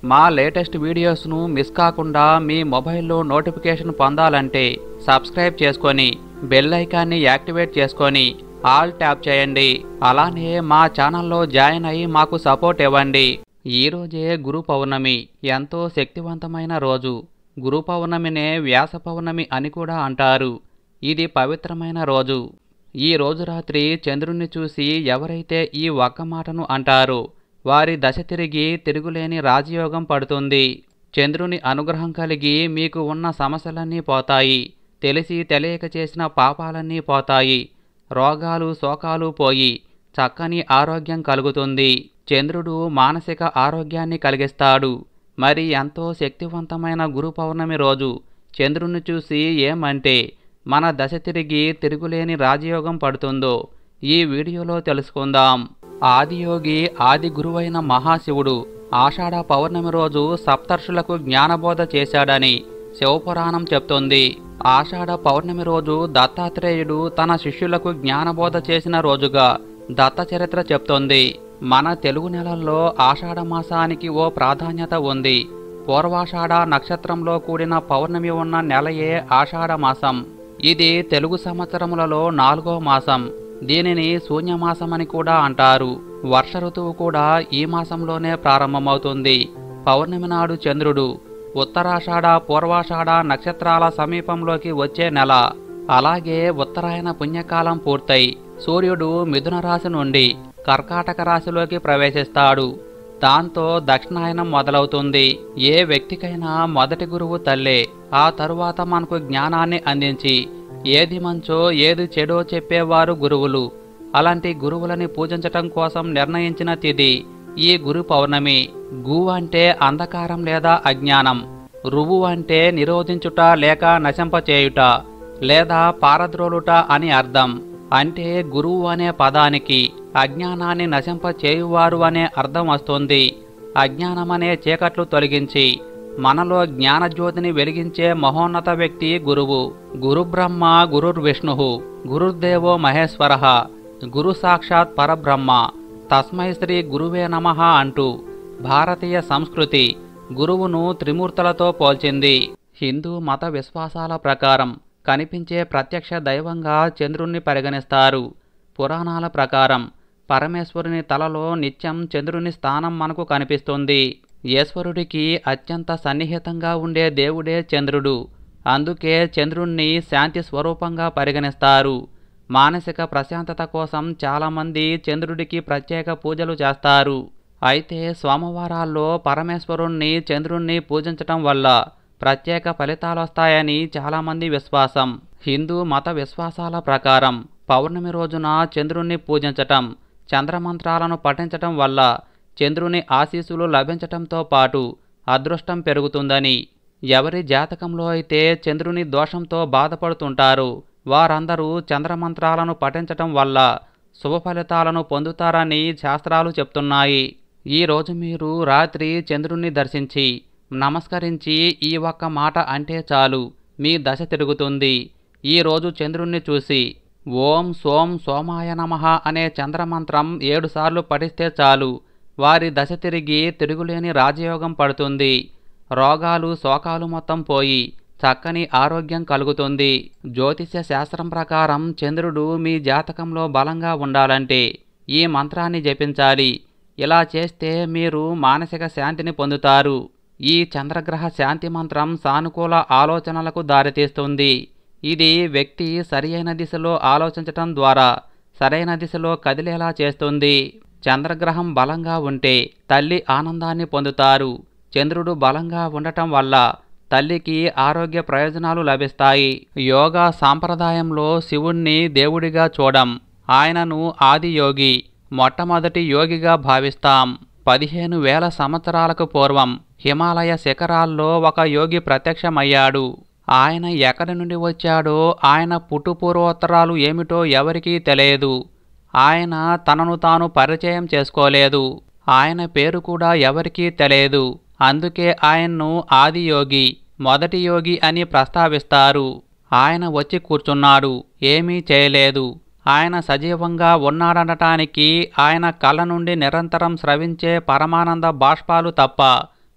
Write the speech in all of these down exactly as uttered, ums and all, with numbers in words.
మా latest వీడియోస్ను miss కాకుండా మీ మొబైల్లో నోటిఫికేషన్ పొందాలంటే సబ్స్క్రైబ్ చేసుకొని బెల్ ఐకాన్ని యాక్టివేట్ చేసుకొని ఆల్ ట్యాప్ చేయండి. అలానే మా ఛానల్లో జాయిన్ అయ్యి మాకు సపోర్ట్ ఇవ్వండి. ఈరోజే గురు పౌర్ణమి, ఎంతో శక్తివంతమైన రోజు. గురు పౌర్ణమినే వ్యాస పౌర్ణమి అని కూడా అంటారు. ఇది పవిత్రమైన రోజు. ఈ రోజు రాత్రి చంద్రుణ్ణి చూసి ఎవరైతే ఈ ఒక్క మాటను అంటారో వారి దశ తిరిగి తిరుగులేని రాజయోగం పడుతుంది. చంద్రుని అనుగ్రహం కలిగి మీకు ఉన్న సమస్యలన్నీ పోతాయి. తెలిసి తెలియక చేసిన పాపాలన్నీ పోతాయి. రోగాలు శోకాలు పోయి చక్కని ఆరోగ్యం కలుగుతుంది. చంద్రుడు మానసిక ఆరోగ్యాన్ని కలిగిస్తాడు. మరి ఎంతో శక్తివంతమైన గురు పౌర్ణమి రోజు చంద్రుణ్ణి చూసి ఏమంటే మన దశ తిరిగి తిరుగులేని రాజయోగం పడుతుందో ఈ వీడియోలో తెలుసుకుందాం. ఆదియోగి ఆది గురువైన మహాశివుడు ఆషాఢ పౌర్ణమి రోజు సప్తర్షులకు జ్ఞానబోధ చేశాడని శివపురాణం చెప్తోంది. ఆషాఢ పౌర్ణమి రోజు దత్తాత్రేయుడు తన శిష్యులకు జ్ఞానబోధ చేసిన రోజుగా దత్త చరిత్ర చెప్తోంది. మన తెలుగు నెలల్లో ఆషాఢ మాసానికి ఓ ప్రాధాన్యత ఉంది. పూర్వాషాఢ నక్షత్రంలో కూడిన పౌర్ణమి ఉన్న నెలయే ఆషాఢ మాసం. ఇది తెలుగు సంవత్సరములలో నాలుగో మాసం. దీనిని శూన్యమాసమని కూడా అంటారు. వర్ష ఋతువు కూడా ఈ మాసంలోనే ప్రారంభమవుతుంది. పౌర్ణమి నాడు చంద్రుడు ఉత్తరాషాఢ పూర్వాషాఢ నక్షత్రాల సమీపంలోకి వచ్చే నెల. అలాగే ఉత్తరాయణ పుణ్యకాలం పూర్తయి సూర్యుడు మిథున రాశి నుండి కర్కాటక రాశిలోకి ప్రవేశిస్తాడు. దాంతో దక్షిణాయనం మొదలవుతుంది. ఏ వ్యక్తికైనా మొదటి గురువు తల్లే. ఆ తరువాత మనకు జ్ఞానాన్ని అందించి ఏది మంచో ఏది చెడో చెప్పేవారు గురువులు. అలాంటి గురువులని పూజించటం కోసం నిర్ణయించిన తిథి ఈ గురు పౌర్ణమి. గు అంటే అంధకారం లేదా అజ్ఞానం. రువు అంటే నిరోధించుట లేక నశింపచేయుట లేదా పారద్రోలుట అని అర్థం. అంటే గురువు అనే పదానికి అజ్ఞానాన్ని నశింపచేయువారు అనే అర్థం వస్తుంది. అజ్ఞానమనే చీకట్లు తొలగించి మనలో జ్ఞానజ్యోతిని వెలిగించే మహోన్నత వ్యక్తి గురువు. గురు బ్రహ్మ గురుర్విష్ణు గురుర్దేవో మహేశ్వర గురు సాక్షాత్ పరబ్రహ్మ తస్మై శ్రీ గురువే నమః అంటూ భారతీయ సంస్కృతి గురువును త్రిమూర్తులతో పోల్చింది. హిందూ మత విశ్వాసాల ప్రకారం కనిపించే ప్రత్యక్ష దైవంగా చంద్రుణ్ణి పరిగణిస్తారు. పురాణాల ప్రకారం పరమేశ్వరుని తలలో నిత్యం చంద్రుని స్థానం మనకు కనిపిస్తుంది. ఈశ్వరుడికి అత్యంత సన్నిహితంగా ఉండే దేవుడే చంద్రుడు. అందుకే చంద్రుణ్ణి శాంతి స్వరూపంగా పరిగణిస్తారు. మానసిక ప్రశాంతత కోసం చాలామంది చంద్రుడికి ప్రత్యేక పూజలు చేస్తారు. అయితే సోమవారాల్లో పరమేశ్వరుణ్ణి చంద్రుణ్ణి పూజించటం వల్ల ప్రత్యేక ఫలితాలొస్తాయని చాలామంది విశ్వాసం. హిందూ మత విశ్వాసాల ప్రకారం పౌర్ణమి రోజున చంద్రుణ్ణి పూజించటం, చంద్రమంత్రాలను పఠించటం వల్ల చంద్రుని ఆశీస్సులు లభించటంతో పాటు అదృష్టం పెరుగుతుందని. ఎవరి జాతకంలో అయితే చంద్రుని దోషంతో బాధపడుతుంటారో వారందరూ చంద్రమంత్రాలను పఠించటం వల్ల శుభ ఫలితాలను పొందుతారని శాస్త్రాలు చెప్తున్నాయి. ఈరోజు మీరు రాత్రి చంద్రుణ్ణి దర్శించి నమస్కరించి ఈ ఒక్క మాట అంటే చాలు మీ దశ తిరుగుతుంది. ఈరోజు చంద్రుణ్ణి చూసి ఓం సోం సోమాయ నమః అనే చంద్రమంత్రం ఏడుసార్లు పఠిస్తే చాలు వారి దశ తిరిగి తిరుగులేని రాజయోగం పడుతుంది. రోగాలు శోకాలు మొత్తం పోయి చక్కని ఆరోగ్యం కలుగుతుంది. జ్యోతిష్య శాస్త్రం ప్రకారం చంద్రుడు మీ జాతకంలో బలంగా ఉండాలంటే ఈ మంత్రాన్ని జపించాలి. ఇలా చేస్తే మీరు మానసిక శాంతిని పొందుతారు. ఈ చంద్రగ్రహ శాంతి మంత్రం సానుకూల ఆలోచనలకు దారితీస్తుంది. ఇది వ్యక్తి సరియైన దిశలో ఆలోచించటం ద్వారా సరైన దిశలో కదిలేలా చేస్తుంది. చంద్రగ్రహం బలంగా ఉంటే తల్లి ఆనందాన్ని పొందుతారు. చంద్రుడు బలంగా ఉండటం వల్ల తల్లికి ఆరోగ్య ప్రయోజనాలు లభిస్తాయి. యోగా సాంప్రదాయంలో శివుణ్ణి దేవుడిగా చూడం. ఆయనను ఆది యోగి, మొట్టమొదటి యోగిగా భావిస్తాం. పదిహేను వేల సంవత్సరాలకు పూర్వం హిమాలయ శిఖరాల్లో ఒక యోగి ప్రత్యక్షమయ్యాడు. ఆయన ఎక్కడి నుండి వచ్చాడో, ఆయన పుట్టుపూర్వోత్తరాలు ఏమిటో ఎవరికీ తెలియదు. ఆయన తనను తాను పరిచయం చేసుకోలేదు. ఆయన పేరు కూడా ఎవరికీ తెలియదు. అందుకే ఆయన్ను ఆదియోగి, మొదటి యోగి అని ప్రస్తావిస్తారు. ఆయన వచ్చి కూర్చున్నాడు, ఏమీ చేయలేదు. ఆయన సజీవంగా ఉన్నాడనటానికి ఆయన కళ్ళ నుండి నిరంతరం స్రవించే పరమానంద బాష్పాలు తప్ప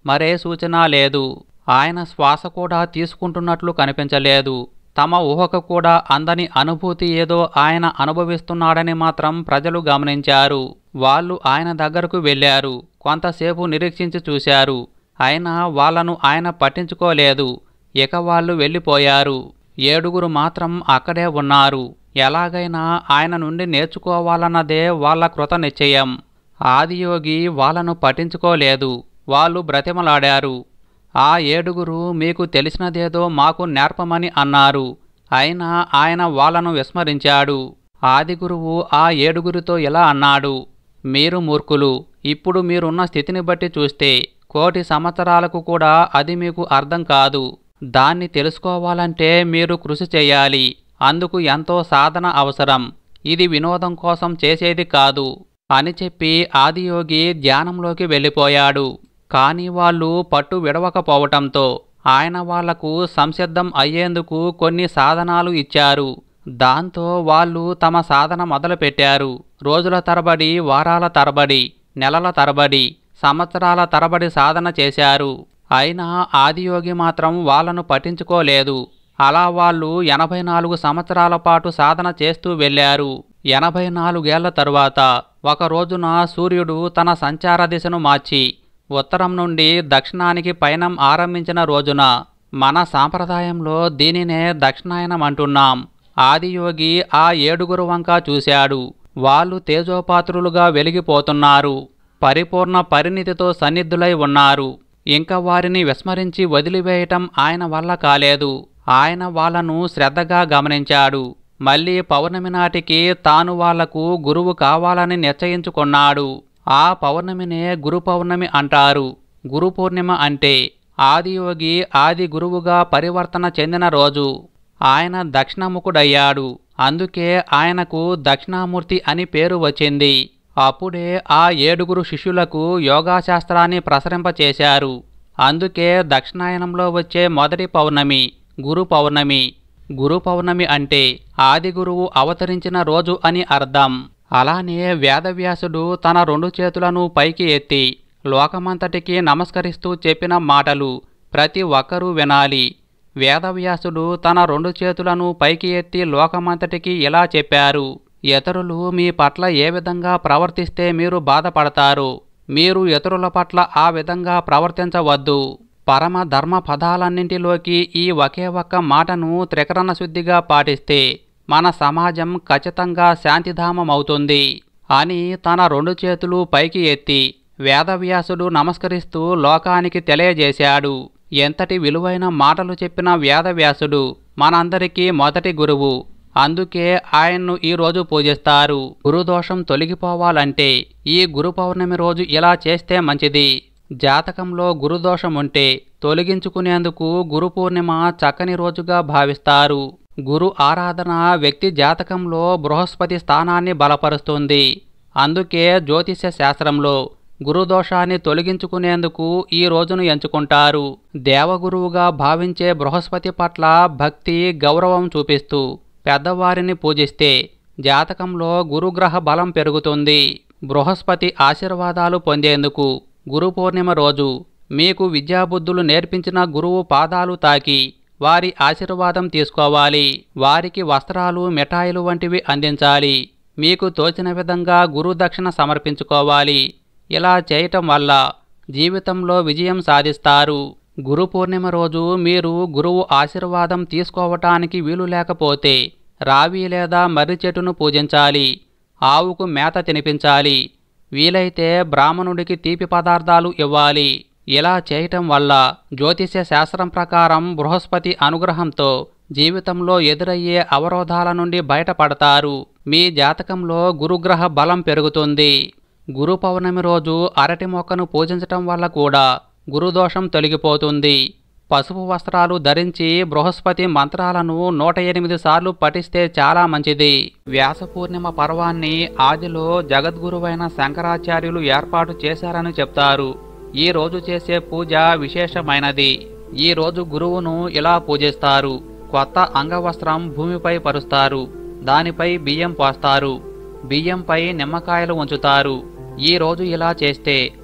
మరే సూచన లేదు. ఆయన శ్వాస కూడా తీసుకుంటున్నట్లు కనిపించలేదు. తమ ఊహకు కూడా అందని అనుభూతి ఏదో ఆయన అనుభవిస్తున్నాడని మాత్రం ప్రజలు గమనించారు. వాళ్ళు ఆయన దగ్గరకు వెళ్ళారు. కొంతసేపు నిరీక్షించి చూశారు. అయినా వాళ్లను ఆయన పట్టించుకోలేదు. ఇక వాళ్ళు వెళ్ళిపోయారు. ఏడుగురు మాత్రం అక్కడే ఉన్నారు. ఎలాగైనా ఆయన నుండి నేర్చుకోవాలన్నదే వాళ్ళ కృత నిశ్చయం. ఆదియోగి వాళ్ళను పట్టించుకోలేదు. వాళ్ళు బ్రతిమలాడారు. ఆ ఏడుగురు మీకు తెలిసినదేదో మాకు నేర్పమని అన్నారు. అయినా ఆయన వాళ్ళను విస్మరించాడు. ఆదిగురువు ఆ ఏడుగురితో ఇలా అన్నాడు, మీరు మూర్ఖులు. ఇప్పుడు మీరున్న స్థితిని బట్టి చూస్తే కోటి సంవత్సరాలకు కూడా అది మీకు అర్థం కాదు. దాన్ని తెలుసుకోవాలంటే మీరు కృషి చేయాలి. అందుకు ఎంతో సాధన అవసరం. ఇది వినోదం కోసం చేసేది కాదు అని చెప్పి ఆదియోగి ధ్యానంలోకి వెళ్ళిపోయాడు. కానీ వాళ్ళు పట్టు విడవకపోవటంతో ఆయన వాళ్లకు సంసిద్ధం అయ్యేందుకు కొన్ని సాధనాలు ఇచ్చారు. దాంతో వాళ్ళు తమ సాధన మొదలుపెట్టారు. రోజుల తరబడి, వారాల తరబడి, నెలల తరబడి, సంవత్సరాల తరబడి సాధన చేశారు. అయినా ఆదియోగి మాత్రం వాళ్ళను పట్టించుకోలేదు. అలా వాళ్ళు ఎనభై నాలుగు సంవత్సరాల పాటు సాధన చేస్తూ వెళ్ళారు. ఎనభై నాలుగేళ్ల తరువాత ఒక రోజున సూర్యుడు తన సంచార దిశను మార్చి ఉత్తరం నుండి దక్షిణానికి పయనం ఆరంభించిన రోజున, మన సాంప్రదాయంలో దీనినే దక్షిణాయనం అంటున్నాం, ఆదియోగి ఆ ఏడుగురు వంక చూశాడు. వాళ్ళు తేజోపాత్రులుగా వెలిగిపోతున్నారు. పరిపూర్ణ పరిణితితో సన్నిధులై ఉన్నారు. ఇంకా వారిని విస్మరించి వదిలివేయటం ఆయన వల్ల కాలేదు. ఆయన వాళ్లను శ్రద్ధగా గమనించాడు. మళ్లీ పౌర్ణమి నాటికి తాను వాళ్లకు గురువు కావాలని నిశ్చయించుకున్నాడు. ఆ పౌర్ణమినే గురు పౌర్ణమి అంటారు. గురు పూర్ణిమ అంటే ఆదియోగి ఆది గురువుగా పరివర్తన చెందిన రోజు. ఆయన దక్షిణముఖుడయ్యాడు. అందుకే ఆయనకు దక్షిణామూర్తి అని పేరు వచ్చింది. అప్పుడే ఆ ఏడుగురు శిష్యులకు యోగాశాస్త్రాన్ని ప్రసరింపచేశారు. అందుకే దక్షిణాయనంలో వచ్చే మొదటి పౌర్ణమి గురు పౌర్ణమి. గురు పౌర్ణమి అంటే ఆదిగురువు అవతరించిన రోజు అని అర్థం. అలానే వేదవ్యాసుడు తన రెండు చేతులను పైకి ఎత్తి లోకమంతటికి నమస్కరిస్తూ చెప్పిన మాటలు ప్రతి ఒక్కరూ వినాలి. వేదవ్యాసుడు తన రెండు చేతులను పైకి ఎత్తి లోకమంతటికి ఇలా చెప్పారు, ఇతరులు మీ పట్ల ఏ విధంగా ప్రవర్తిస్తే మీరు బాధపడతారు. మీరు ఇతరుల పట్ల ఆ విధంగా ప్రవర్తించవద్దు. పరమ ధర్మ పదాలన్నింటిలోకి ఈ ఒకే ఒక్క మాటను త్రికరణ శుద్ధిగా పాటిస్తే మన సమాజం ఖచ్చితంగా శాంతిధామమవుతుంది అని తన రెండు చేతులు పైకి ఎత్తి వేదవ్యాసుడు నమస్కరిస్తూ లోకానికి తెలియజేశాడు. ఎంతటి విలువైన మాటలు చెప్పిన వేదవ్యాసుడు మనందరికీ మొదటి గురువు. అందుకే ఆయన్ను ఈరోజు పూజిస్తారు. గురుదోషం తొలగిపోవాలంటే ఈ గురు పౌర్ణమి రోజు ఇలా చేస్తే మంచిది. జాతకంలో గురుదోషం ఉంటే తొలగించుకునేందుకు గురు పూర్ణిమ చక్కని రోజుగా భావిస్తారు. గురు ఆరాధన వ్యక్తి జాతకంలో బృహస్పతి స్థానాన్ని బలపరుస్తుంది. అందుకే జ్యోతిష్య శాస్త్రంలో గురుదోషాన్ని తొలగించుకునేందుకు ఈ రోజును ఎంచుకుంటారు. దేవగురువుగా భావించే బృహస్పతి పట్ల భక్తి, గౌరవం చూపిస్తూ పెద్దవారిని పూజిస్తే జాతకంలో గురుగ్రహ బలం పెరుగుతుంది. బృహస్పతి ఆశీర్వాదాలు పొందేందుకు గురు పూర్ణిమ రోజు మీకు విద్యాబుద్ధులు నేర్పించిన గురువు పాదాలు తాకి వారి ఆశీర్వాదం తీసుకోవాలి. వారికి వస్త్రాలు, మిఠాయిలు వంటివి అందించాలి. మీకు తోచిన విధంగా గురుదక్షిణ సమర్పించుకోవాలి. ఇలా చేయటం వల్ల జీవితంలో విజయం సాధిస్తారు. గురు పూర్ణిమ రోజు మీరు గురువు ఆశీర్వాదం తీసుకోవటానికి వీలు లేకపోతే రావి లేదా మర్రి చెట్టును పూజించాలి. ఆవుకు మేత తినిపించాలి. వీలైతే బ్రాహ్మణుడికి తీపి పదార్థాలు ఇవ్వాలి. ఇలా చేయటం వల్ల జ్యోతిష్య శాస్త్రం ప్రకారం బృహస్పతి అనుగ్రహంతో జీవితంలో ఎదురయ్యే అవరోధాల నుండి బయటపడతారు. మీ జాతకంలో గురుగ్రహ బలం పెరుగుతుంది. గురు పౌర్ణమి రోజు అరటి మొక్కను పూజించటం వల్ల కూడా గురుదోషం తొలగిపోతుంది. పసుపు వస్త్రాలు ధరించి బృహస్పతి మంత్రాలను నూట ఎనిమిది సార్లు పఠిస్తే చాలా మంచిది. వ్యాస పూర్ణిమ పర్వాన్ని ఆదిలో జగద్గురువైన శంకరాచార్యులు ఏర్పాటు చేశారని చెప్తారు. ఈ రోజు చేసే పూజ విశేషమైనది. ఈ రోజు గురువును ఇలా పూజిస్తారు. కొత్త అంగవస్త్రం భూమిపై పరుస్తారు. దానిపై బియ్యం పోస్తారు. బియ్యంపై నిమ్మకాయలు ఉంచుతారు. ఈ రోజు ఇలా చేస్తే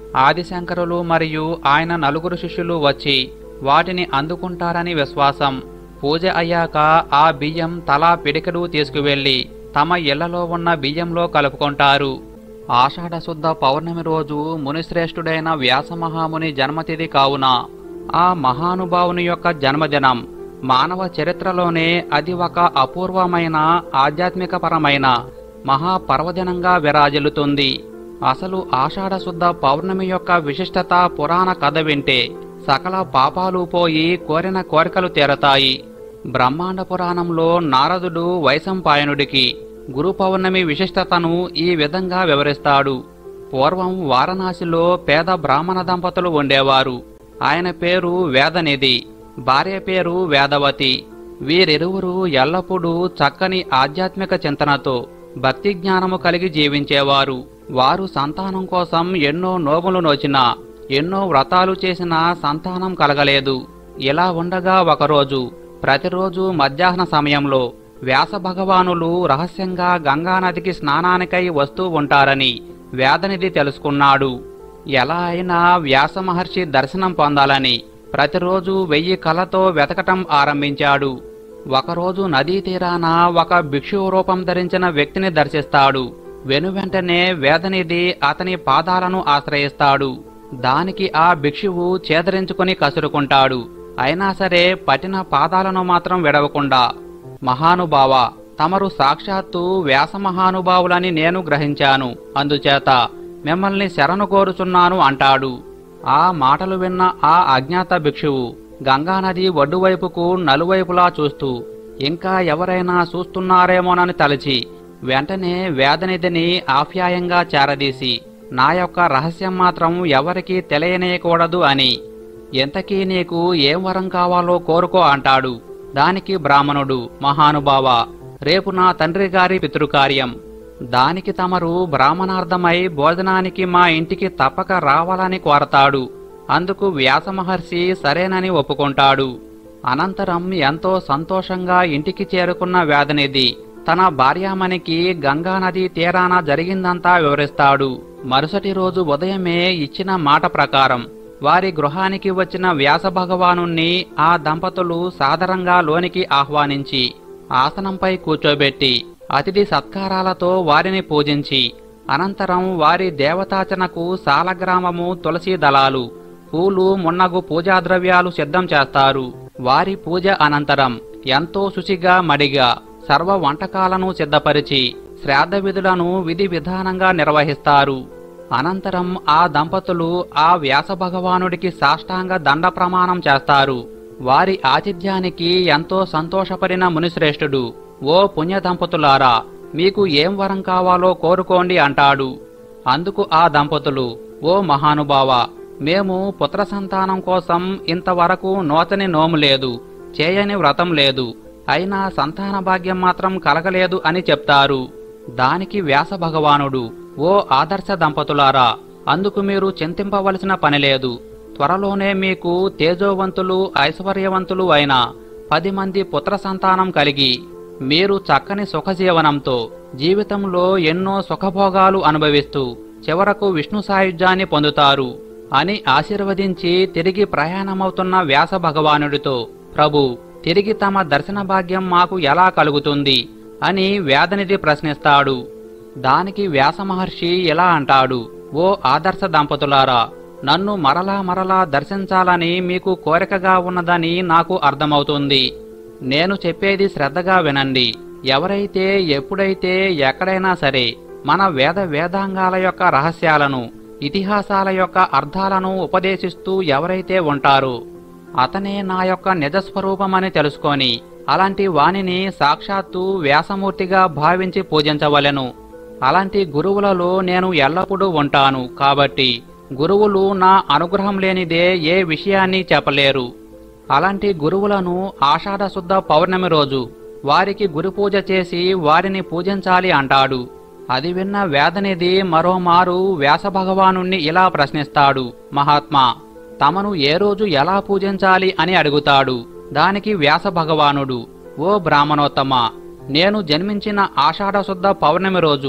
ఆదిశంకరులు మరియు ఆయన నలుగురు శిష్యులు వచ్చి వాటిని అందుకుంటారని విశ్వాసం. పూజ అయ్యాక ఆ బియ్యం తలా పిడికెడు తీసుకువెళ్లి తమ ఇళ్లలో ఉన్న బియ్యంలో కలుపుకుంటారు. ఆషాఢశుద్ధ పౌర్ణమి రోజు మునిశ్రేష్ఠుడైన వ్యాసమహాముని జన్మతిథి కావున ఆ మహానుభావుని యొక్క జన్మదినం మానవ చరిత్రలోనే అది ఒక అపూర్వమైన ఆధ్యాత్మికపరమైన మహాపర్వదినంగా విరాజిల్లుతుంది. అసలు ఆషాఢశుద్ధ పౌర్ణమి యొక్క విశిష్టత పురాణ కథ వింటే సకల పాపాలు పోయి కోరిన కోరికలు తీరతాయి. బ్రహ్మాండ పురాణంలో నారదుడు వైశంపాయనుడికి గురు పౌర్ణమి విశిష్టతను ఈ విధంగా వివరిస్తాడు. పూర్వం వారణాసిలో పేద బ్రాహ్మణ దంపతులు ఉండేవారు. ఆయన పేరు వేదనిధి, భార్య పేరు వేదవతి. వీరిరువురు ఎల్లప్పుడూ చక్కని ఆధ్యాత్మిక చింతనతో భక్తి జ్ఞానము కలిగి జీవించేవారు. వారు సంతానం కోసం ఎన్నో నోములు నోచినా ఎన్నో వ్రతాలు చేసినా సంతానం కలగలేదు. ఇలా ఉండగా ఒకరోజు ప్రతిరోజు మధ్యాహ్న సమయంలో వ్యాస భగవానులు రహస్యంగా గంగానదికి స్నానానికై వస్తూ ఉంటారని వేదనిధి తెలుసుకున్నాడు. ఎలా అయినా వ్యాస మహర్షి దర్శనం పొందాలని ప్రతిరోజు వెయ్యి కళ్ళతో వెతకటం ఆరంభించాడు. ఒకరోజు నదీ తీరాన ఒక భిక్షువు రూపం ధరించిన వ్యక్తిని దర్శిస్తాడు. వెనువెంటనే వేదనిధి అతని పాదాలను ఆశ్రయిస్తాడు. దానికి ఆ భిక్షువు చేదరించుకుని కసురుకుంటాడు. అయినా సరే పట్టిన పాదాలను మాత్రం విడవకుండా, మహానుభావ, తమరు సాక్షాత్తు వ్యాస మహానుభావులని నేను గ్రహించాను, అందుచేత మిమ్మల్ని శరణు కోరుచున్నాను అంటాడు. ఆ మాటలు విన్న ఆ అజ్ఞాత భిక్షువు గంగానది ఒడ్డువైపుకు నలువైపులా చూస్తూ ఇంకా ఎవరైనా చూస్తున్నారేమోనని తలచి వెంటనే వేదనిధిని ఆప్యాయంగా చేరదీసి నా యొక్క రహస్యం మాత్రం ఎవరికీ తెలియనేయకూడదు అని, ఎంతకీ నీకు ఏం వరం కావాలో కోరుకో అంటాడు. దానికి బ్రాహ్మణుడు, మహానుభావ, రేపు నా తండ్రి గారి పితృకార్యం, దానికి తమరు బ్రాహ్మణార్థమై భోజనానికి మా ఇంటికి తప్పక రావాలని కోరతాడు. అందుకు వ్యాస మహర్షి సరేనని ఒప్పుకుంటాడు. అనంతరం ఎంతో సంతోషంగా ఇంటికి చేరుకున్న వేదనిధి తన భార్యామణికి గంగానదీ తీరాన జరిగిందంతా వివరిస్తాడు. మరుసటి రోజు ఉదయమే ఇచ్చిన మాట ప్రకారం వారి గృహానికి వచ్చిన వ్యాస భగవానుణ్ణి ఆ దంపతులు సాదరంగా లోనికి ఆహ్వానించి ఆసనంపై కూర్చోబెట్టి అతిథి సత్కారాలతో వారిని పూజించి అనంతరం వారి దేవతార్చనకు సాలగ్రామము, తులసి దళాలు, పూలు మున్నగు పూజాద్రవ్యాలు సిద్ధం చేస్తారు. వారి పూజ అనంతరం ఎంతో శుచిగా మడిగా సర్వ వంటకాలను సిద్ధపరిచి శ్రాద్ధ విధులను విధి విధానంగా నిర్వహిస్తారు. అనంతరం ఆ దంపతులు ఆ వ్యాస భగవానుడికి సాష్టాంగ దండ ప్రమాణం చేస్తారు. వారి ఆతిథ్యానికి ఎంతో సంతోషపడిన మునిశ్రేష్ఠుడు, ఓ పుణ్య దంపతులారా, మీకు ఏం వరం కావాలో కోరుకోండి అంటాడు. అందుకు ఆ దంపతులు, ఓ మహానుభావ, మేము పుత్ర సంతానం కోసం ఇంతవరకు నోచని నోము లేదు, చేయని వ్రతం లేదు, అయినా సంతాన భాగ్యం మాత్రం కలగలేదు అని చెప్తారు. దానికి వ్యాస భగవానుడు, ఓ ఆదర్శ దంపతులారా, అందుకు మీరు చింతింపవలసిన పనిలేదు. త్వరలోనే మీకు తేజోవంతులు ఐశ్వర్యవంతులు అయిన పది మంది పుత్ర సంతానం కలిగి మీరు చక్కని సుఖజీవనంతో జీవితంలో ఎన్నో సుఖభోగాలు అనుభవిస్తూ చివరకు విష్ణు సాయుధ్యాన్ని పొందుతారు అని ఆశీర్వదించి తిరిగి ప్రయాణమవుతున్న వ్యాస భగవానుడితో, ప్రభు, తిరిగి తమ దర్శన భాగ్యం మాకు ఎలా కలుగుతుంది అని వేదనిధి ప్రశ్నిస్తాడు. దానికి వ్యాస మహర్షి ఇలా అంటాడు, ఓ ఆదర్శ దంపతులారా, నన్ను మరలా మరలా దర్శించాలని మీకు కోరికగా ఉన్నదని నాకు అర్థమవుతుంది. నేను చెప్పేది శ్రద్ధగా వినండి. ఎవరైతే ఎప్పుడైతే ఎక్కడైనా సరే మన వేద వేదాంగాల యొక్క రహస్యాలను, ఇతిహాసాల యొక్క అర్థాలను ఉపదేశిస్తూ ఎవరైతే ఉంటారో అతనే నా యొక్క నిజస్వరూపమని తెలుసుకొని అలాంటి వాణిని సాక్షాత్తు వ్యాసమూర్తిగా భావించి పూజించవలెను. అలాంటి గురువులలో నేను ఎల్లప్పుడూ ఉంటాను. కాబట్టి గురువులు నా అనుగ్రహం లేనిదే ఏ విషయాన్ని చెప్పలేరు. అలాంటి గురువులను ఆషాఢశుద్ధ పౌర్ణమి రోజు వారికి గురుపూజ చేసి వారిని పూజించాలి అంటాడు. అది విన్న వేదనిధి మరోమారు వ్యాస భగవానుణ్ణి ఇలా ప్రశ్నిస్తాడు, మహాత్మా, తమను ఏ రోజు ఎలా పూజించాలి అని అడుగుతాడు. దానికి వ్యాస భగవానుడు, ఓ బ్రాహ్మణోత్తమ, నేను జన్మించిన ఆషాఢశుద్ధ పౌర్ణమి రోజు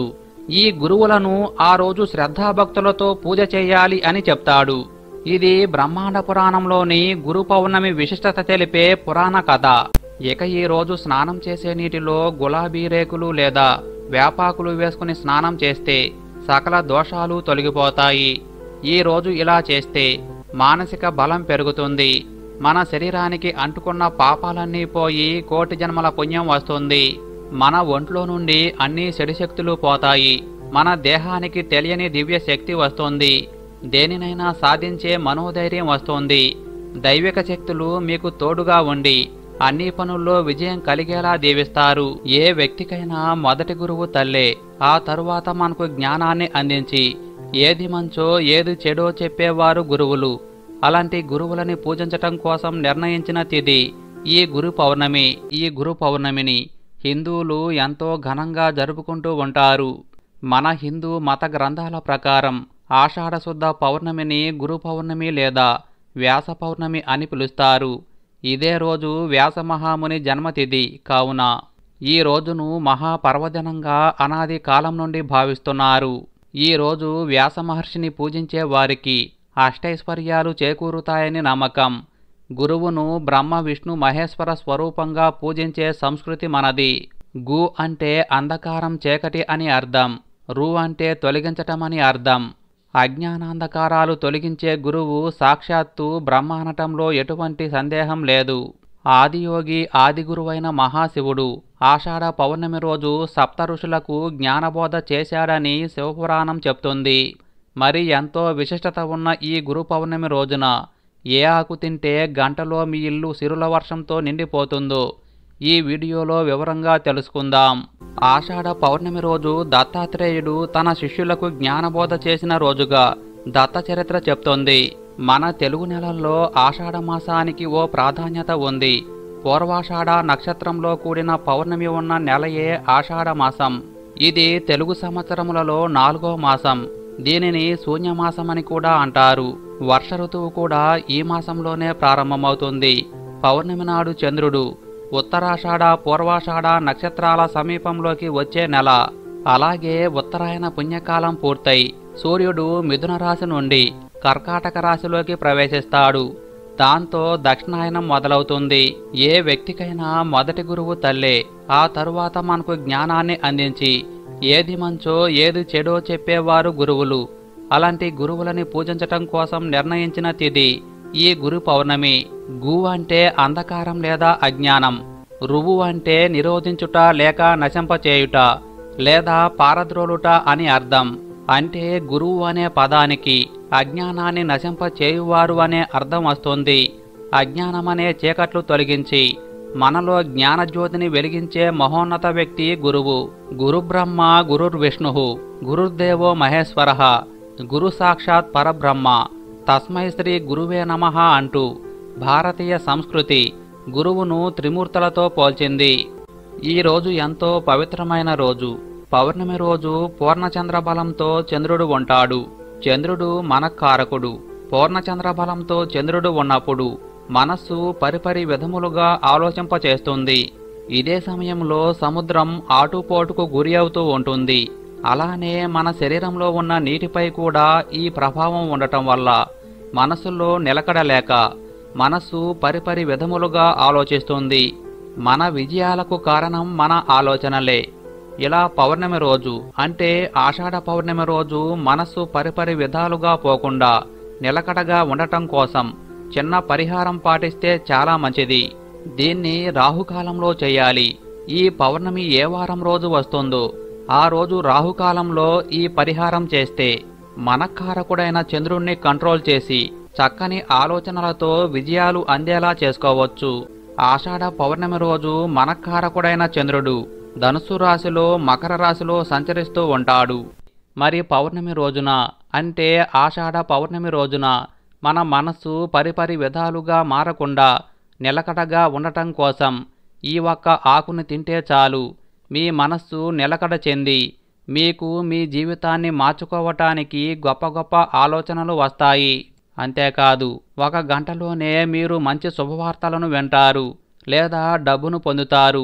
ఈ గురువులను ఆ రోజు శ్రద్ధాభక్తులతో పూజ చేయాలి అని చెప్తాడు. ఇది బ్రహ్మాండ పురాణంలోని గురు పౌర్ణమి విశిష్టత తెలిపే పురాణ కథ. ఇక ఈ రోజు స్నానం చేసే నీటిలో గులాబీ రేకులు లేదా వేపాకులు వేసుకుని స్నానం చేస్తే సకల దోషాలు తొలగిపోతాయి. ఈ రోజు ఇలా చేస్తే మానసిక బలం పెరుగుతుంది. మన శరీరానికి అంటుకున్న పాపాలన్నీ పోయి కోటి జన్మల పుణ్యం వస్తుంది. మన ఒంట్లో నుండి అన్ని చెడు శక్తులు పోతాయి. మన దేహానికి తెలియని దివ్య శక్తి వస్తుంది. దేనినైనా సాధించే మనోధైర్యం వస్తుంది. దైవిక శక్తులు మీకు తోడుగా ఉండి అన్ని పనుల్లో విజయం కలిగేలా దీవిస్తారు. ఏ వ్యక్తికైనా మొదటి గురువు తల్లే. ఆ తరువాత మనకు జ్ఞానాన్ని అందించి ఏది మంచో ఏది చెడో చెప్పేవారు గురువులు. అలాంటి గురువులని పూజించటం కోసం నిర్ణయించిన తిథి ఈ గురు పౌర్ణమి. ఈ గురు పౌర్ణమిని హిందువులు ఎంతో ఘనంగా జరుపుకుంటూ ఉంటారు. మన హిందూ మత గ్రంథాల ప్రకారం ఆషాఢశుద్ధ పౌర్ణమిని గురు పౌర్ణమి లేదా వ్యాస పౌర్ణమి అని పిలుస్తారు. ఇదే రోజు వ్యాస మహాముని జన్మతిథి కావున ఈ రోజును మహాపర్వదినంగా అనాది కాలం నుండి భావిస్తున్నారు. ఈ రోజు వ్యాస మహర్షిని పూజించే వారికి అష్టైశ్వర్యాలు చేకూరుతాయని నమ్మకం. గురువును బ్రహ్మ విష్ణు మహేశ్వర స్వరూపంగా పూజించే సంస్కృతి మనది. గు అంటే అంధకారం చీకటి అని అర్థం. రు అంటే తొలగించటం అని అర్థం. అజ్ఞానాంధకారాలు తొలగించే గురువు సాక్షాత్తు బ్రహ్మ అనటంలో ఎటువంటి సందేహం లేదు. ఆదియోగి ఆది గురువైన మహాశివుడు ఆషాఢ పౌర్ణమి రోజు సప్త ఋషులకు జ్ఞానబోధ చేశాడని శివపురాణం చెప్తుంది. మరి ఎంతో విశిష్టత ఉన్న ఈ గురు పౌర్ణమి రోజున ఏ ఆకు తింటే గంటలో మీ ఇల్లు సిరుల వర్షంతో నిండిపోతుందో ఈ వీడియోలో వివరంగా తెలుసుకుందాం. ఆషాఢ పౌర్ణమి రోజు దత్తాత్రేయుడు తన శిష్యులకు జ్ఞానబోధ చేసిన రోజుగా దత్త చరిత్ర చెప్తోంది. మన తెలుగు నెలల్లో ఆషాఢ మాసానికి ఓ ప్రాధాన్యత ఉంది. పూర్వాషాఢ నక్షత్రంలో కూడిన పౌర్ణమి ఉన్న నెలయే ఆషాఢ మాసం. ఇది తెలుగు సంవత్సరములలో నాలుగో మాసం. దీనిని శూన్యమాసమని కూడా అంటారు. వర్ష ఋతువు కూడా ఈ మాసంలోనే ప్రారంభమవుతుంది. పౌర్ణమి నాడు చంద్రుడు ఉత్తరాషాఢ పూర్వాషాఢ నక్షత్రాల సమీపంలోకి వచ్చే నెల. అలాగే ఉత్తరాయణ పుణ్యకాలం పూర్తయి సూర్యుడు మిథున రాశి నుండి కర్కాటక రాశిలోకి ప్రవేశిస్తాడు. దాంతో దక్షిణాయనం మొదలవుతుంది. ఏ వ్యక్తికైనా మొదటి గురువు తల్లే. ఆ తరువాత మనకు జ్ఞానాన్ని అందించి ఏది మంచో ఏది చెడో చెప్పేవారు గురువులు. అలాంటి గురువులని పూజించటం కోసం నిర్ణయించిన తిథి ఈ గురు పౌర్ణమి. గు అంటే అంధకారం లేదా అజ్ఞానం. రువు అంటే నిరోధించుట లేక నశింపచేయుట లేదా పారద్రోలుట అని అర్థం. అంటే గురువు అనే పదానికి అజ్ఞానాన్ని నశింపచేయువారు అనే అర్థం వస్తుంది. అజ్ఞానమనే చీకట్లు తొలగించి మనలో జ్ఞానజ్యోతిని వెలిగించే మహోన్నత వ్యక్తి గురువు. గురు బ్రహ్మ గురుర్విష్ణు గురుర్దేవో మహేశ్వర గురు సాక్షాత్ పరబ్రహ్మ తస్మై శ్రీ గురువే నమః అంటూ భారతీయ సంస్కృతి గురువును త్రిమూర్తులతో పోల్చింది. ఈ రోజు ఎంతో పవిత్రమైన రోజు. పౌర్ణమి రోజు పూర్ణచంద్రబలంతో చంద్రుడు ఉంటాడు. చంద్రుడు మనఃకారకుడు. పూర్ణచంద్రబలంతో చంద్రుడు ఉన్నప్పుడు మనస్సు పరిపరి విధములుగా ఆలోచింపచేస్తుంది. ఇదే సమయంలో సముద్రం ఆటుపోటుకు గురి అవుతూ ఉంటుంది. అలానే మన శరీరంలో ఉన్న నీటిపై కూడా ఈ ప్రభావం ఉండటం వల్ల మనసులో నిలకడలేక మనస్సు పరిపరి విధములుగా ఆలోచిస్తుంది. మన విజయాలకు కారణం మన ఆలోచనలే. ఇలా పౌర్ణమి రోజు అంటే ఆషాఢ పౌర్ణమి రోజు మనస్సు పరిపరి విధాలుగా పోకుండా నిలకడగా ఉండటం కోసం చిన్న పరిహారం పాటిస్తే చాలా మంచిది. దీన్ని రాహుకాలంలో చేయాలి. ఈ పౌర్ణమి ఏ వారం రోజు వస్తుందో ఆ రోజు రాహుకాలంలో ఈ పరిహారం చేస్తే మనఃకారకుడైన చంద్రుణ్ణి కంట్రోల్ చేసి చక్కని ఆలోచనలతో విజయాలు అందేలా చేసుకోవచ్చు. ఆషాఢ పౌర్ణమి రోజు మనఃకారకుడైన చంద్రుడు ధనుస్సు రాశిలో మకర రాశిలో సంచరిస్తూ ఉంటాడు. మరి పౌర్ణమి రోజున అంటే ఆషాఢ పౌర్ణమి రోజున మన మనస్సు పరిపరి విధాలుగా మారకుండా నిలకడగా ఉండటం కోసం ఈ ఒక్క ఆకుని తింటే చాలు. మీ మనస్సు నిలకడ చెంది మీకు మీ జీవితాన్ని మార్చుకోవటానికి గొప్ప గొప్ప ఆలోచనలు వస్తాయి. అంతేకాదు ఒక గంటలోనే మీరు మంచి శుభవార్తలను వింటారు లేదా డబ్బును పొందుతారు.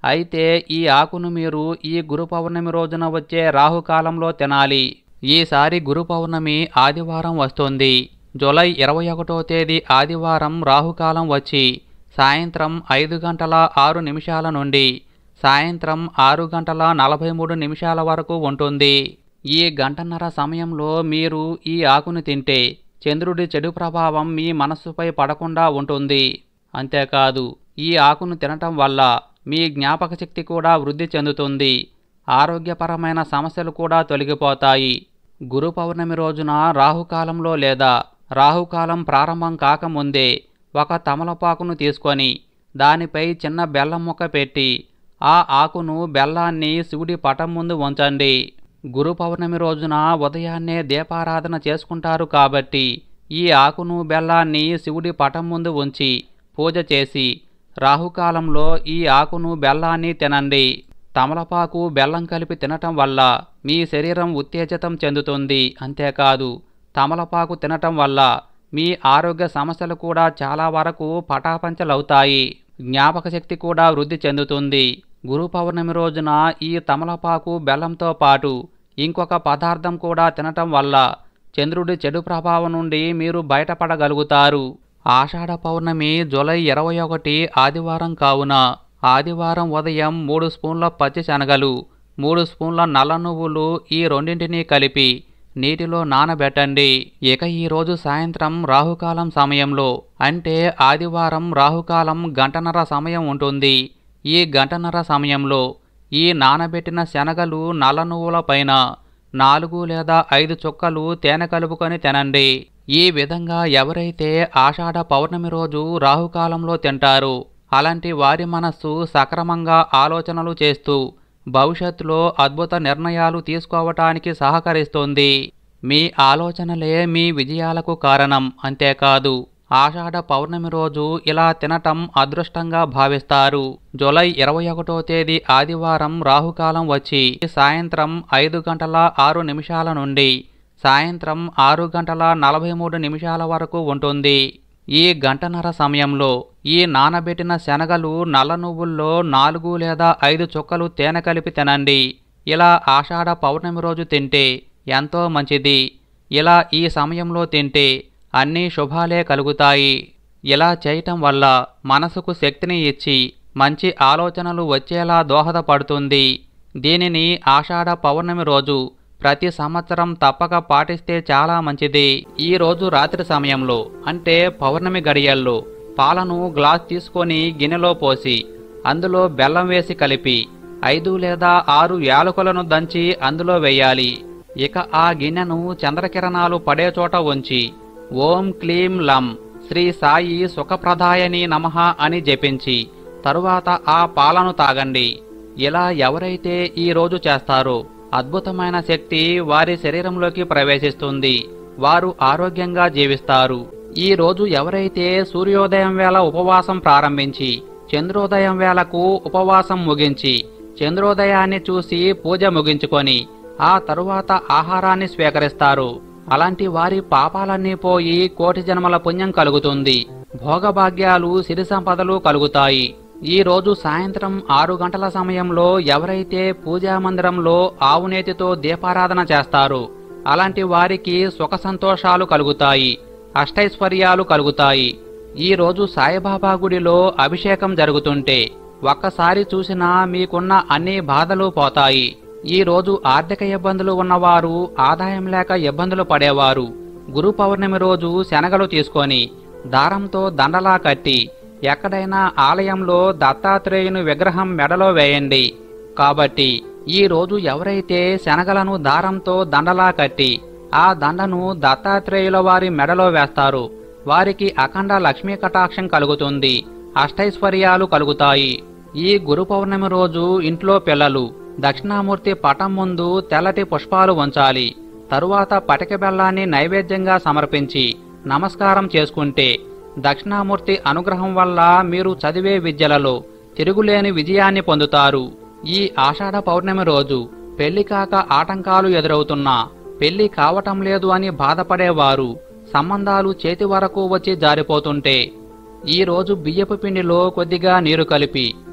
అయితే ఈ ఆకును మీరు ఈ గురు పౌర్ణమి రోజున వచ్చే రాహుకాలంలో తినాలి. ఈసారి గురు పౌర్ణమి ఆదివారం వస్తుంది. జూలై ఇరవై ఒకటో తేదీ ఆదివారం రాహుకాలం వచ్చి సాయంత్రం ఐదు గంటల ఆరు నిమిషాల నుండి సాయంత్రం ఆరు గంటల నలభై మూడు నిమిషాల వరకు ఉంటుంది. ఈ గంటన్నర సమయంలో మీరు ఈ ఆకును తింటే చంద్రుడి చెడు ప్రభావం మీ మనస్సుపై పడకుండా ఉంటుంది. అంతేకాదు ఈ ఆకును తినటం వల్ల మీ జ్ఞాపక శక్తి కూడా వృద్ధి చెందుతుంది. ఆరోగ్యపరమైన సమస్యలు కూడా తొలగిపోతాయి. గురు పౌర్ణమి రోజున రాహుకాలంలో లేదా రాహుకాలం ప్రారంభం కాకముందే ఒక తమలపాకును తీసుకొని దానిపై చిన్న బెల్లం ముక్క పెట్టి ఆ ఆకును బెల్లాన్ని శివుడి పటం ముందు ఉంచండి. గురు పౌర్ణమి రోజున ఉదయాన్నే దీపారాధన చేసుకుంటారు కాబట్టి ఈ ఆకును బెల్లాన్ని శివుడి పటం ముందు ఉంచి పూజ చేసి రాహుకాలంలో ఈ ఆకును బెల్లాన్ని తినండి. తమలపాకు బెల్లం కలిపి తినటం వల్ల మీ శరీరం ఉత్తేజితం చెందుతుంది. అంతేకాదు తమలపాకు తినటం వల్ల మీ ఆరోగ్య సమస్యలు కూడా చాలా వరకు పటాపంచలవుతాయి. జ్ఞాపక శక్తి కూడా వృద్ధి చెందుతుంది. గురు పౌర్ణమి రోజున ఈ తమలపాకు బెల్లంతో పాటు ఇంకొక పదార్థం కూడా తినటం వల్ల చంద్రుడి చెడు ప్రభావం నుండి మీరు బయటపడగలుగుతారు. ఆషాఢ పౌర్ణమి జూలై ఇరవై ఒకటి ఆదివారం కావున ఆదివారం ఉదయం మూడు స్పూన్ల పచ్చి శనగలు, మూడు స్పూన్ల నల్ల నువ్వులు ఈ రెండింటినీ కలిపి నీటిలో నానబెట్టండి. ఇక ఈరోజు సాయంత్రం రాహుకాలం సమయంలో అంటే ఆదివారం రాహుకాలం గంటన్నర సమయం ఉంటుంది. ఈ గంటన్నర సమయంలో ఈ నానబెట్టిన శనగలు నల్ల నువ్వుల పైన నాలుగు లేదా ఐదు చుక్కలు తేనె కలుపుకొని తినండి. ఈ విధంగా ఎవరైతే ఆషాఢ పౌర్ణమి రోజు రాహుకాలంలో తింటారో అలాంటి వారి మనస్సు సక్రమంగా ఆలోచనలు చేస్తూ భవిష్యత్తులో అద్భుత నిర్ణయాలు తీసుకోవటానికి సహకరిస్తుంది. మీ ఆలోచనలే మీ విజయాలకు కారణం. అంతేకాదు ఆషాఢ పౌర్ణమి రోజు ఇలా తినటం అదృష్టంగా భావిస్తారు. జూలై ఇరవై ఒకటో తేదీ ఆదివారం రాహుకాలం వచ్చి సాయంత్రం ఐదు గంటల ఆరు నిమిషాల నుండి సాయంత్రం ఆరు గంటల నలభై మూడు నిమిషాల వరకు ఉంటుంది. ఈ గంటన్నర సమయంలో ఈ నానబెట్టిన శనగలు నల్ల నువ్వుల్లో నాలుగు లేదా ఐదు చుక్కలు తేనె కలిపి తినండి. ఇలా ఆషాఢ పౌర్ణమి రోజు తింటే ఎంతో మంచిది. ఇలా ఈ సమయంలో తింటే అన్నీ శుభాలే కలుగుతాయి. ఇలా చేయటం వల్ల మనసుకు శక్తిని ఇచ్చి మంచి ఆలోచనలు వచ్చేలా దోహదపడుతుంది. దీనిని ఆషాఢ పౌర్ణమి రోజు ప్రతి సంవత్సరం తప్పక పాటిస్తే చాలా మంచిది. ఈ రోజు రాత్రి సమయంలో అంటే పౌర్ణమి గడియల్లో పాలను గ్లాస్ తీసుకొని గిన్నెలో పోసి అందులో బెల్లం వేసి కలిపి ఐదు లేదా ఆరు యాలకులను దంచి అందులో వేయాలి. ఇక ఆ గిన్నెను చంద్రకిరణాలు పడే చోట ఉంచి ఓం క్లీం లం శ్రీ సాయి సుఖప్రదాయని నమః అని జపించి తరువాత ఆ పాలను తాగండి. ఇలా ఎవరైతే ఈ రోజు చేస్తారో అద్భుతమైన శక్తి వారి శరీరంలోకి ప్రవేశిస్తుంది. వారు ఆరోగ్యంగా జీవిస్తారు. ఈ రోజు ఎవరైతే సూర్యోదయం వేళ ఉపవాసం ప్రారంభించి చంద్రోదయం వేళకు ఉపవాసం ముగించి చంద్రోదయాన్ని చూసి పూజ ముగించుకొని ఆ తరువాత ఆహారాన్ని స్వీకరిస్తారు అలాంటి వారి పాపాలన్నీ పోయి కోటి జన్మల పుణ్యం కలుగుతుంది. భోగభాగ్యాలు సిరి సంపదలు కలుగుతాయి. ఈ రోజు సాయంత్రం ఆరు గంటల సమయంలో ఎవరైతే పూజా మందిరంలో ఆవునేతితో దీపారాధన చేస్తారో అలాంటి వారికి సుఖ సంతోషాలు కలుగుతాయి, అష్టైశ్వర్యాలు కలుగుతాయి. ఈ రోజు సాయిబాబా గుడిలో అభిషేకం జరుగుతుంటే ఒక్కసారి చూసినా మీకున్న అన్ని బాధలు పోతాయి. ఈ రోజు ఆర్థిక ఇబ్బందులు ఉన్నవారు, ఆదాయం లేక ఇబ్బందులు పడేవారు గురు పౌర్ణమి రోజు శనగలు తీసుకొని దారంతో దండలా కట్టి ఎక్కడైనా ఆలయంలో దత్తాత్రేయుని విగ్రహం మెడలో వేయండి. కాబట్టి ఈ రోజు ఎవరైతే శనగలను దారంతో దండలా కట్టి ఆ దండను దత్తాత్రేయుల వారి మెడలో వేస్తారో వారికి అఖండ లక్ష్మీ కటాక్షం కలుగుతుంది, అష్టైశ్వర్యాలు కలుగుతాయి. ఈ గురు పౌర్ణమి రోజు ఇంట్లో పిల్లలు దక్షిణామూర్తి పటం ముందు తెల్లటి పుష్పాలు ఉంచాలి. తరువాత పటిక బెల్లాన్ని నైవేద్యంగా సమర్పించి నమస్కారం చేసుకుంటే దక్షిణామూర్తి అనుగ్రహం వల్ల మీరు చదివే విద్యలలో తిరుగులేని విజయాన్ని పొందుతారు. ఈ ఆషాఢ పౌర్ణమి రోజు పెళ్లి కాక ఆటంకాలు ఎదురవుతున్నా, పెళ్లి కావటం లేదు అని బాధపడేవారు, సంబంధాలు చేతి వరకు వచ్చి జారిపోతుంటే ఈ రోజు బియ్యపు పిండిలో కొద్దిగా నీరు కలిపి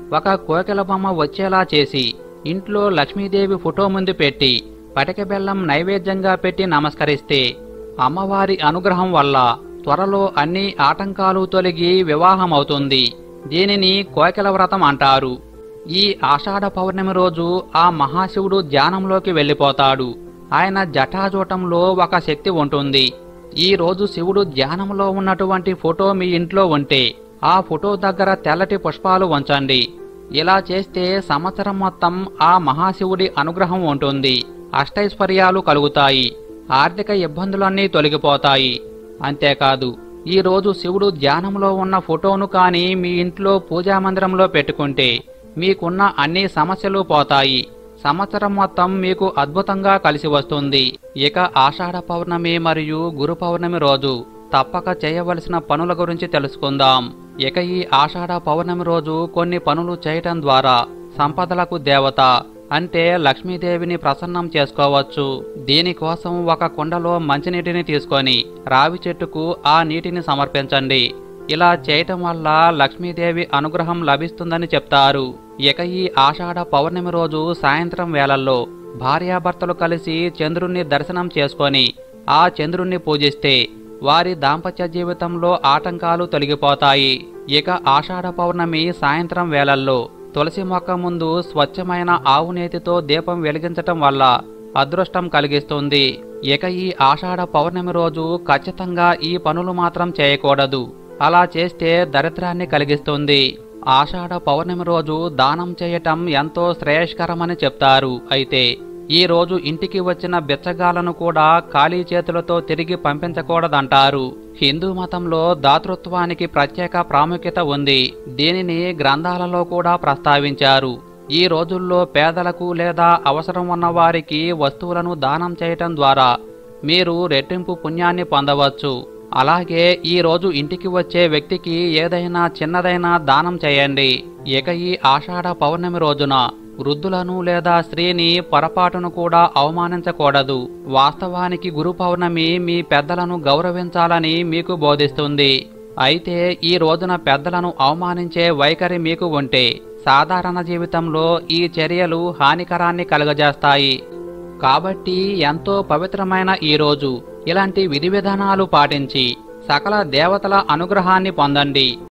ఒక కోకిల బొమ్మ వచ్చేలా చేసి ఇంట్లో లక్ష్మీదేవి ఫోటో ముందు పెట్టి పటిక బెల్లం నైవేద్యంగా పెట్టి నమస్కరిస్తే అమ్మవారి అనుగ్రహం వల్ల త్వరలో అన్ని ఆటంకాలు తొలగి వివాహమవుతుంది. దీనిని కోకిల వ్రతం అంటారు. ఈ ఆషాఢ పౌర్ణమి రోజు ఆ మహాశివుడు ధ్యానంలోకి వెళ్ళిపోతాడు. ఆయన జటాజూటంలో ఒక శక్తి ఉంటుంది. ఈ రోజు శివుడు ధ్యానంలో ఉన్నటువంటి ఫోటో మీ ఇంట్లో ఉంటే ఆ ఫోటో దగ్గర తెల్లటి పుష్పాలు ఉంచండి. ఇలా చేస్తే సంవత్సరం మొత్తం ఆ మహాశివుడి అనుగ్రహం ఉంటుంది. అష్టైశ్వర్యాలు కలుగుతాయి. ఆర్థిక ఇబ్బందులన్నీ తొలగిపోతాయి. అంతేకాదు, ఈ రోజు శివుడు ధ్యానంలో ఉన్న ఫోటోను కానీ మీ ఇంట్లో పూజామందిరంలో పెట్టుకుంటే మీకున్న అన్ని సమస్యలు పోతాయి. సంవత్సరం మొత్తం మీకు అద్భుతంగా కలిసి వస్తుంది. ఇక ఆషాఢ పౌర్ణమి మరియు గురు పౌర్ణమి రోజు తప్పక చేయవలసిన పనుల గురించి తెలుసుకుందాం. ఇక ఈ ఆషాఢ పౌర్ణమి రోజు కొన్ని పనులు చేయటం ద్వారా సంపదలకు దేవత అంటే లక్ష్మీదేవిని ప్రసన్నం చేసుకోవచ్చు. దీనికోసం ఒక కుండలో మంచినీటిని తీసుకొని రావి చెట్టుకు ఆ నీటిని సమర్పించండి. ఇలా చేయటం వల్ల లక్ష్మీదేవి అనుగ్రహం లభిస్తుందని చెప్తారు. ఇక ఈ ఆషాఢ పౌర్ణమి రోజు సాయంత్రం వేళల్లో భార్యాభర్తలు కలిసి చంద్రుణ్ణి దర్శనం చేసుకొని ఆ చంద్రుణ్ణి పూజిస్తే వారి దాంపత్య జీవితంలో ఆటంకాలు తొలగిపోతాయి. ఇక ఆషాఢ పౌర్ణమి సాయంత్రం వేళల్లో తులసి మొక్క ముందు స్వచ్ఛమైన ఆవు నేతితో దీపం వెలిగించటం వల్ల అదృష్టం కలిగిస్తుంది. ఇక ఈ ఆషాఢ పౌర్ణమి రోజు ఖచ్చితంగా ఈ పనులు మాత్రం చేయకూడదు. అలా చేస్తే దరిద్రాన్ని కలిగిస్తుంది. ఆషాఢ పౌర్ణమి రోజు దానం చేయటం ఎంతో శ్రేయస్కరమని చెప్తారు. అయితే ఈ రోజు ఇంటికి వచ్చిన బిచ్చగాళ్లను కూడా ఖాళీ చేతులతో తిరిగి పంపించకూడదంటారు. హిందూ మతంలో దాతృత్వానికి ప్రత్యేక ప్రాముఖ్యత ఉంది. దీనిని గ్రంథాలలో కూడా ప్రస్తావించారు. ఈ రోజుల్లో పేదలకు లేదా అవసరం ఉన్న వారికి వస్తువులను దానం చేయటం ద్వారా మీరు రెట్టింపు పుణ్యాన్ని పొందవచ్చు. అలాగే ఈ రోజు ఇంటికి వచ్చే వ్యక్తికి ఏదైనా చిన్నదైనా దానం చేయండి. ఇక ఈ ఆషాఢ పౌర్ణమి రోజున వృద్ధులను లేదా స్త్రీని పొరపాటును కూడా అవమానించకూడదు. వాస్తవానికి గురు పౌర్ణమి మీ పెద్దలను గౌరవించాలని మీకు బోధిస్తుంది. అయితే ఈ రోజున పెద్దలను అవమానించే వైఖరి మీకు ఉంటే సాధారణ జీవితంలో ఈ చర్యలు హానికరాన్ని కలుగజేస్తాయి. కాబట్టి ఎంతో పవిత్రమైన ఈ రోజు ఇలాంటి విధి విధానాలు పాటించి సకల దేవతల అనుగ్రహాన్ని పొందండి.